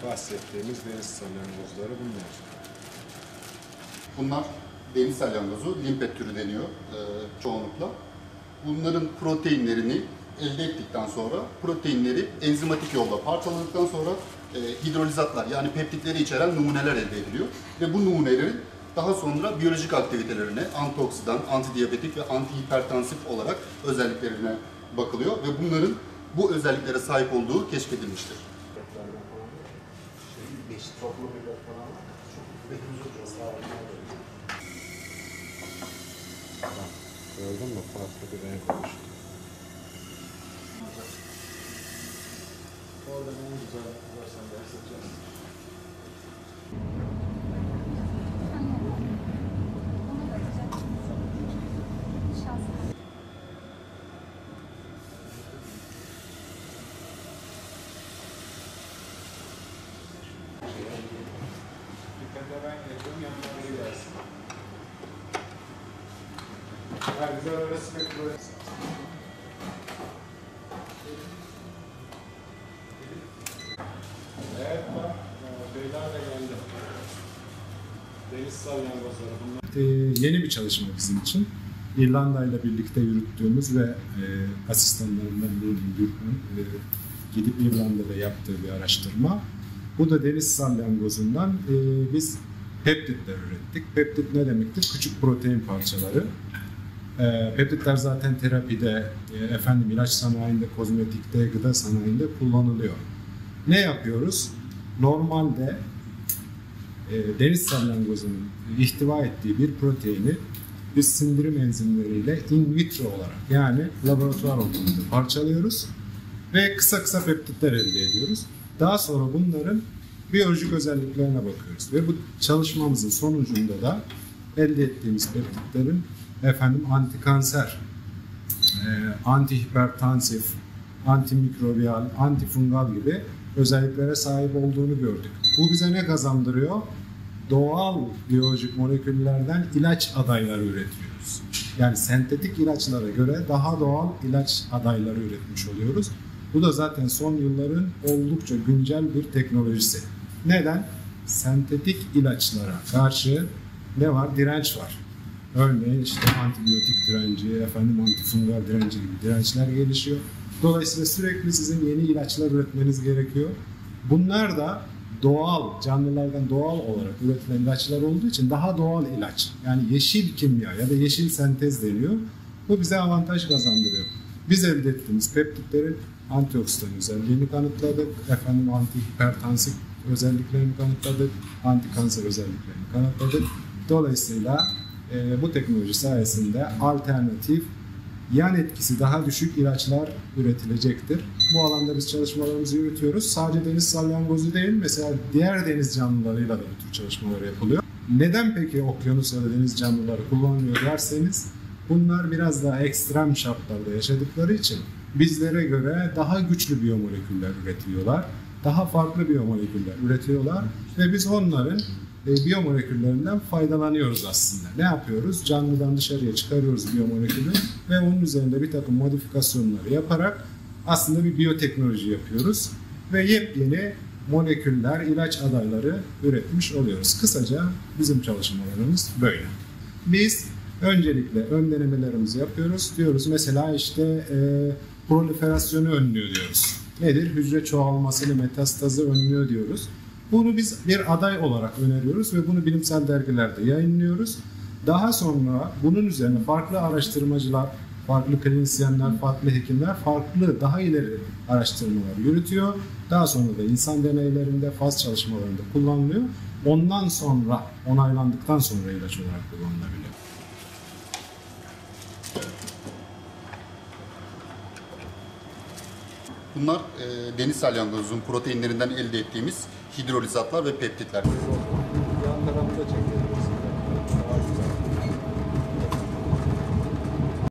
bahsettiğimiz deniz salyangozları bunlar. Bunlar deniz salyangozu, limpet türü deniyor çoğunlukla. Bunların proteinlerini elde ettikten sonra proteinleri enzimatik yolla parçaladıktan sonra hidrolizatlar yani peptitleri içeren numuneler elde ediliyor. Ve bu numunelerin daha sonra biyolojik aktivitelerine, antioksidan, antidiyabetik ve antihipertansif olarak özelliklerine bakılıyor ve bunların bu özelliklere sahip olduğu keşfedilmiştir. Gördün mü? Farklı bir renk oluştu. Orada en güzel varsan ders edeceğiz. Dikkate ben geliyorum, yanına biri gelsin. Ha, güzel öyle speküle. Evet bak, beyler de geldi. Deniz salyangozları bunlar. Yeni bir çalışma bizim için. İrlanda ile birlikte yürüttüğümüz ve asistanlarından birinin Gürkan gidip İrlanda'da yaptığı bir araştırma. Bu da deniz salyangozundan biz peptitler ürettik. Peptit ne demektir? Küçük protein parçaları. Peptitler zaten terapide, ilaç sanayinde, kozmetikte, gıda sanayinde kullanılıyor. Ne yapıyoruz? Normalde deniz salyangozunun ihtiva ettiği bir proteini biz sindirim enzimleriyle in vitro olarak yani laboratuvar ortamında parçalıyoruz ve kısa kısa peptitler elde ediyoruz. Daha sonra bunların biyolojik özelliklerine bakıyoruz ve bu çalışmamızın sonucunda da elde ettiğimiz peptitlerin antikanser, antihipertansif, antimikrobiyal, antifungal gibi özelliklere sahip olduğunu gördük. Bu bize ne kazandırıyor? Doğal biyolojik moleküllerden ilaç adayları üretiyoruz. Yani sentetik ilaçlara göre daha doğal ilaç adayları üretmiş oluyoruz. Bu da zaten son yılların oldukça güncel bir teknolojisi. Neden? Sentetik ilaçlara karşı ne var? Direnç var. Örneğin işte antibiyotik direnci, antifungal direnci gibi dirençler gelişiyor. Dolayısıyla sürekli sizin yeni ilaçlar üretmeniz gerekiyor. Bunlar da doğal, canlılardan doğal olarak üretilen ilaçlar olduğu için daha doğal ilaç. Yani yeşil kimya ya da yeşil sentez deniyor. Bu bize avantaj kazandırıyor. Biz elde ettiğimiz peptitlerin antioksidan özelliğini kanıtladık, antihipertansif özelliklerini kanıtladık, antikanser özelliklerini kanıtladık. Dolayısıyla bu teknoloji sayesinde alternatif, yan etkisi daha düşük ilaçlar üretilecektir. Bu alanda biz çalışmalarımızı yürütüyoruz. Sadece deniz salyangozu değil, mesela diğer deniz canlılarıyla da bu tür çalışmalar yapılıyor. Neden peki okyanus ya da deniz canlıları kullanılıyor derseniz, bunlar biraz daha ekstrem şartlarda yaşadıkları için bizlere göre daha güçlü biyomoleküller üretiyorlar. Daha farklı biyomoleküller üretiyorlar ve biz onların biyomoleküllerinden faydalanıyoruz aslında. Ne yapıyoruz? Canlıdan dışarıya çıkarıyoruz biyomolekülü ve onun üzerinde bir takım modifikasyonları yaparak aslında bir biyoteknoloji yapıyoruz ve yepyeni moleküller, ilaç adayları üretmiş oluyoruz. Kısaca bizim çalışmalarımız böyle. Biz öncelikle ön denemelerimizi yapıyoruz. Diyoruz mesela proliferasyonu önlüyor diyoruz. Nedir? Hücre çoğalmasını, metastazı önlüyor diyoruz. Bunu biz bir aday olarak öneriyoruz ve bunu bilimsel dergilerde yayınlıyoruz. Daha sonra bunun üzerine farklı araştırmacılar, farklı klinisyenler, farklı hekimler farklı daha ileri araştırmalar yürütüyor. Daha sonra da insan deneylerinde, faz çalışmalarında kullanılıyor. Ondan sonra, onaylandıktan sonra ilaç olarak kullanılabiliyor. Bunlar deniz salyangozunun proteinlerinden elde ettiğimiz hidrolizatlar ve peptitler. Yan tarafta çekiyoruz. Daha güzel.